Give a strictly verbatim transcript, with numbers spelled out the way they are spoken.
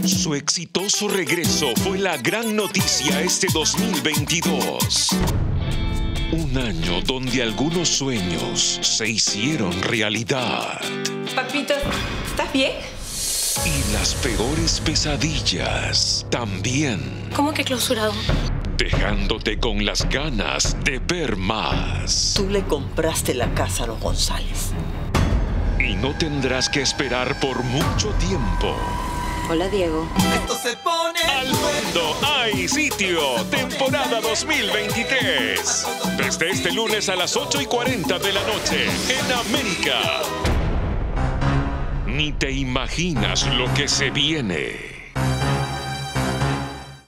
Su exitoso regreso fue la gran noticia este dos mil veintidós. Un año donde algunos sueños se hicieron realidad. Papito, ¿estás bien? Y las peores pesadillas también. ¿Cómo que clausurado? Dejándote con las ganas de ver más. Tú le compraste la casa a los González. Y no tendrás que esperar por mucho tiempo. Hola, Diego. Esto se pone... Al mundo hay sitio, temporada dos mil veintitrés. Desde este lunes a las ocho y cuarenta de la noche, en América. Ni te imaginas lo que se viene.